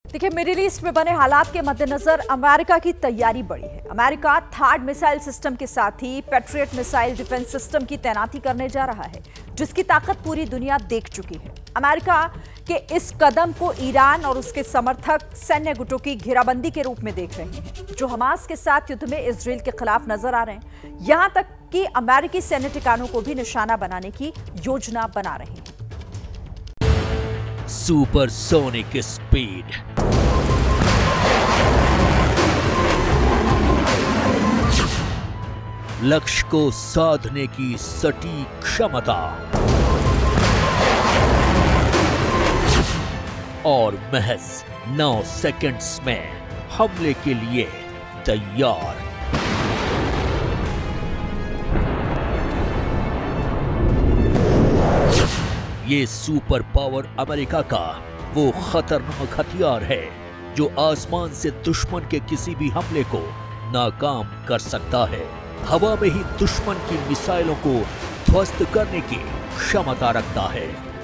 देखिए, middle East में बने हालात के मद्देनजर अमेरिका की तैयारी बढ़ी है। अमेरिका थर्ड मिसाइल सिस्टम के साथ ही पैट्रियट मिसाइल डिफेंस सिस्टम की तैनाती करने जा रहा है, जिसकी ताकत पूरी दुनिया देख चुकी है। अमेरिका के इस कदम को ईरान और उसके समर्थक सैन्य गुटों की घेराबंदी के रूप में देख रहे हैं, जो हमास के साथ युद्ध में इजराइल के खिलाफ नजर आ रहे हैं। यहां तक कि अमेरिकी सैन्य ठिकानों को भी निशाना बनाने की योजना बना रहे हैं। सुपरसोनिक स्पीड, लक्ष्य को साधने की सटीक क्षमता और महज 9 सेकंड्स में हमले के लिए तैयार। ये सुपर पावर अमेरिका का वो खतरनाक हथियार है जो आसमान से दुश्मन के किसी भी हमले को नाकाम कर सकता है। हवा में ही दुश्मन की मिसाइलों को ध्वस्त करने की क्षमता रखता है।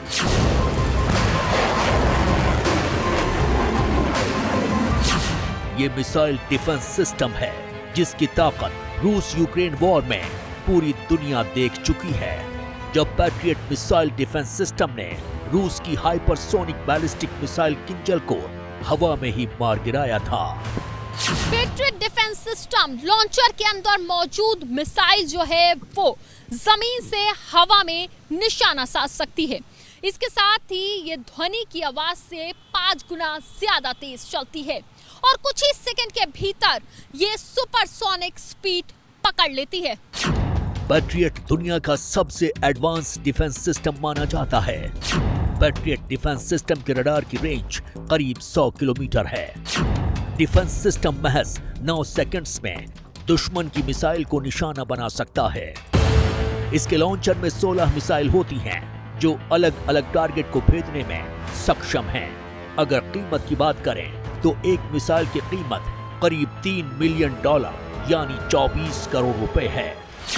ये मिसाइल डिफेंस सिस्टम है जिसकी ताकत रूस यूक्रेन वॉर में पूरी दुनिया देख चुकी है, जब पैट्रियट मिसाइल डिफेंस सिस्टम ने रूस की हाइपरसोनिक बैलिस्टिक मिसाइल किंजल को हवा में ही मार गिराया था। पैट्रियट डिफेंस सिस्टम लॉन्चर के अंदर मौजूद मिसाइल जो है वो जमीन से हवा में निशाना साध सकती है। इसके साथ ही ये ध्वनि की आवाज से 5 गुना ज्यादा तेज चलती है और कुछ ही सेकंड के भीतर ये सुपरसोनिक स्पीड पकड़ लेती है। पैट्रियट दुनिया का सबसे एडवांस डिफेंस सिस्टम माना जाता है। पैट्रियट डिफेंस सिस्टम के रडार की रेंज करीब 100 किलोमीटर है। डिफेंस सिस्टम महज 9 सेकंड्स में दुश्मन की मिसाइल को निशाना बना सकता है। इसके लॉन्चर में 16 मिसाइल होती हैं जो अलग अलग टारगेट को भेजने में सक्षम हैं। अगर कीमत की बात करें तो एक मिसाइल की कीमत करीब $3 मिलियन यानी 24 करोड़ रुपए है।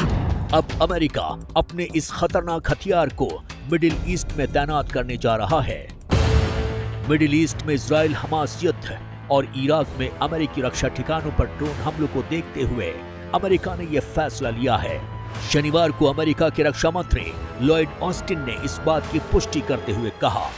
अब अमेरिका अपने इस खतरनाक हथियार को मिडिल ईस्ट में तैनात करने जा रहा है। मिडिल ईस्ट में इजराइल हमास युद्ध और इराक में अमेरिकी रक्षा ठिकानों पर ड्रोन हमलों को देखते हुए अमेरिका ने यह फैसला लिया है। शनिवार को अमेरिका के रक्षा मंत्री लॉयड ऑस्टिन ने इस बात की पुष्टि करते हुए कहा,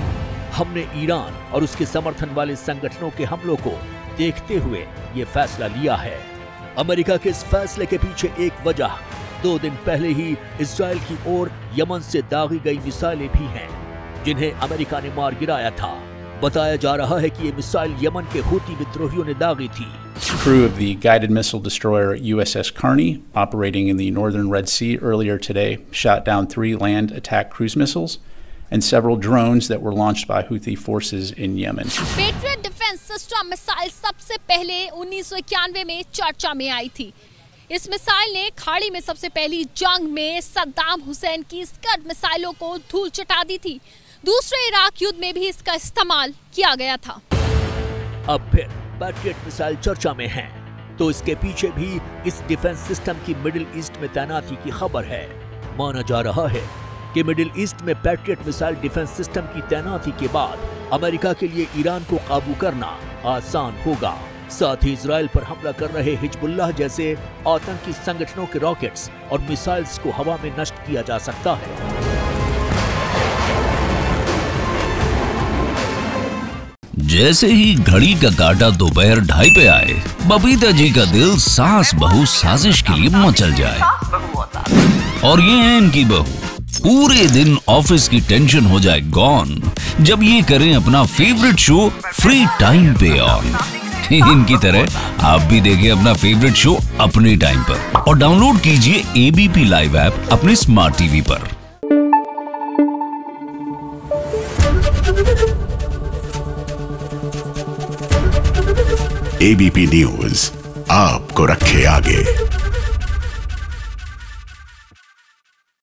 हमने ईरान और उसके समर्थन वाले संगठनों के हमलों को देखते हुए यह फैसला लिया है। अमेरिका के इस फैसले के पीछे एक वजह 2 दिन पहले ही इजराइल की ओर यमन से दागी गई मिसाइलें भी हैं, जिन्हें अमेरिका ने मार गिराया था। बताया जा रहा है कि ये मिसाइल यमन के हूती विद्रोहियों ने दागी थी। Crew of the guided missile destroyer USS Carney, operating in the northern Red Sea earlier today, shot down 3 land attack cruise missiles and several drones that were launched by Houthi forces in Yemen. Patriot defense system missile सबसे पहले 1991 में चर्चा में आई थी। इस missile ने खाड़ी में सबसे पहली जंग में सद्दाम हुसैन की स्कड मिसाइलों को धूल चटा दी थी। दूसरे इराक युद्ध में भी इसका इस्तेमाल किया गया था। अब फिर पैट्रियट मिसाइल चर्चा में है, तो इसके पीछे भी इस डिफेंस सिस्टम की मिडिल ईस्ट में तैनाती की खबर है। माना जा रहा है कि मिडिल ईस्ट में पैट्रियट मिसाइल डिफेंस सिस्टम की तैनाती के बाद अमेरिका के लिए ईरान को काबू करना आसान होगा। साथ ही इजराइल पर हमला कर रहे हिजबुल्लाह जैसे आतंकी संगठनों के रॉकेट्स और मिसाइल्स को हवा में नष्ट किया जा सकता है। जैसे ही घड़ी का काटा दोपहर 2:30 पे आए, बबीता जी का दिल सास बहू साजिश के लिए मचल जाए। और ये है इनकी बहू, पूरे दिन ऑफिस की टेंशन हो जाए गॉन जब ये करें अपना फेवरेट शो फ्री टाइम पे ऑन। इनकी तरह आप भी देखें अपना फेवरेट शो अपने टाइम पर और डाउनलोड कीजिए एबीपी लाइव ऐप अपने स्मार्ट टीवी पर। एबीपी न्यूज आपको रखे आगे।